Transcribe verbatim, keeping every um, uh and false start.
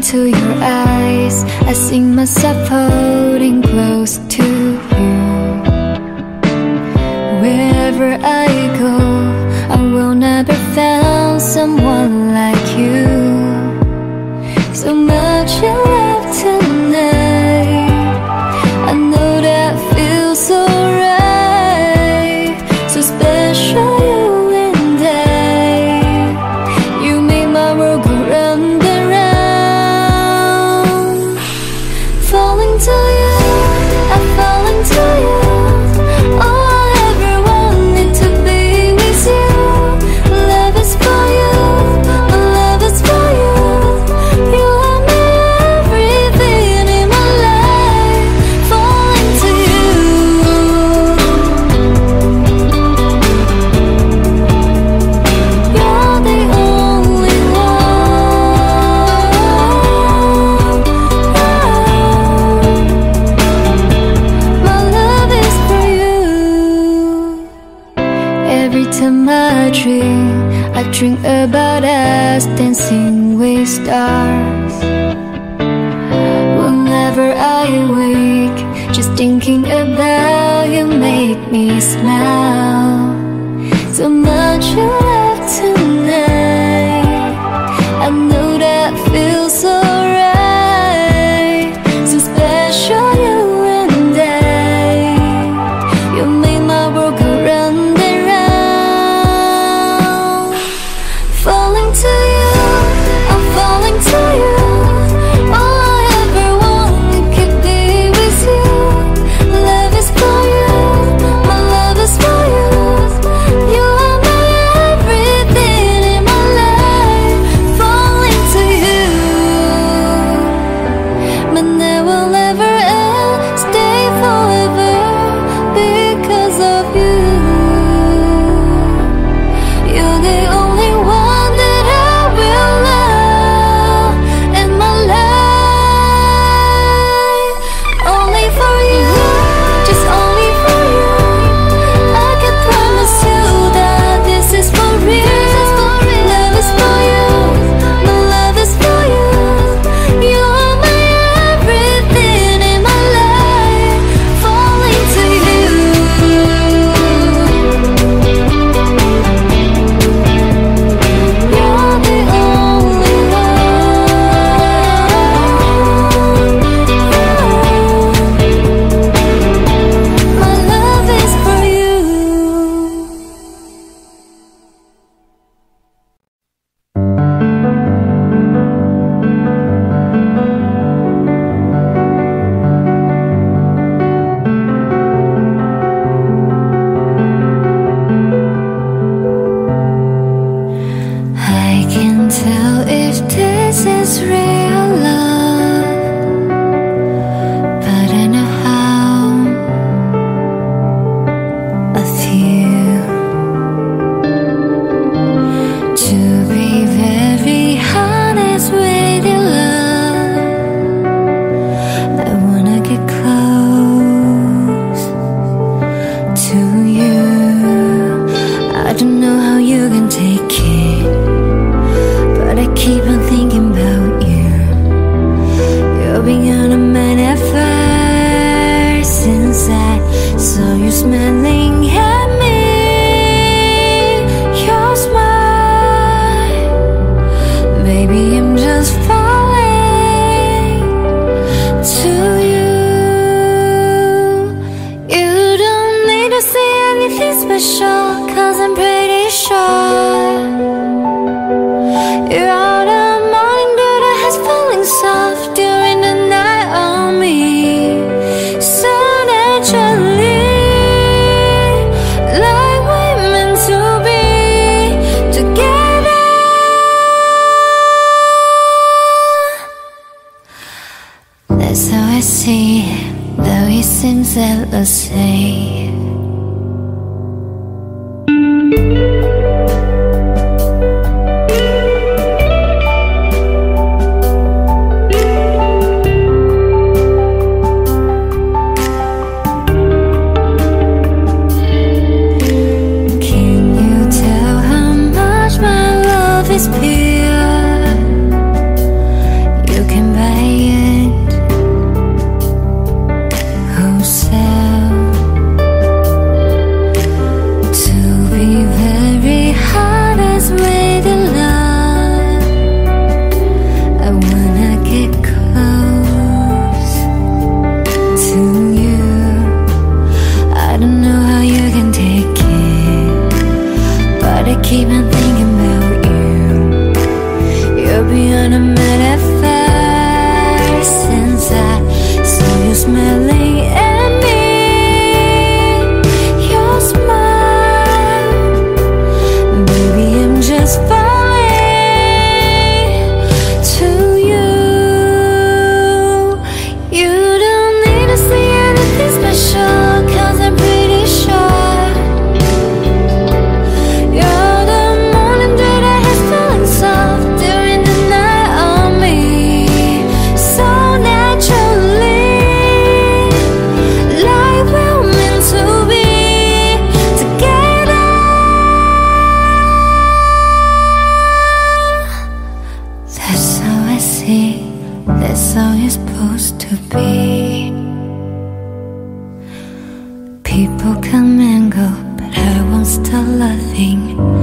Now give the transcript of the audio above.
into your eyes, I see myself holding close to you. Wherever I go, I will never find someone like you. So much in love tonight, I know that feels so right. So special, you and I. You make my world go round and round. Falling to you, I'm falling to you. All I ever wanted to be with you. Love is for you, my love is for you. You are my everything in my life. Falling to you. You're the only one. My love is for you. Every time I dream, I dream about us dancing with stars. Whenever I wake, just thinking about you make me smile. So much you love tonight, I know that feels so right. So special, you and I. You make my world go round and round. Falling to you, I'm falling to you. All I ever wanted could be with you. Love is for you, my love is for you. You are my everything in my life. Falling to you, but never will ever end. Stay forever because of you. You're the only one that I will love in my life. Only for you, just only for you. I can promise you that this is for real. Love is for you, my love is for you. You are my everything in my life. Falling to you. You're the only one. My love is for you. I can tell if this is real love, but I know how of you to be very honest with your love. I wanna get close to you. I don't know how you can take it, but I keep on thinking about you. You've been on my mind ever since I saw you smiling at me. Your smile, maybe I'm just falling to you. You don't need to say anything special, 'cause I'm pretty sure you're out of morning dew that has falling soft during the night on me. So naturally, like we're meant to be together. That's how I see it, though it seems endlessly. Can you tell how much my love is pure? You can loving